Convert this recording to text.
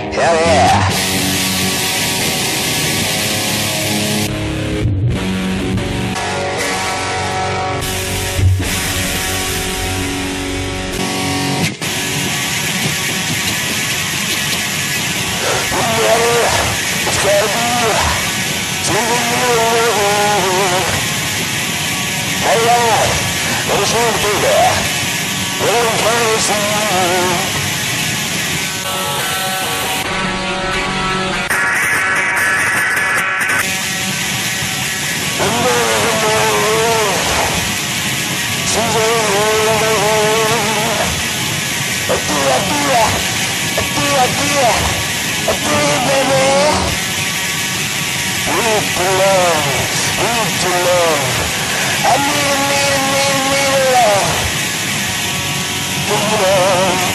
Hell yeah. It's gotta be taking you away. Hey, I just want to be there. Waiting for you to see. I need love.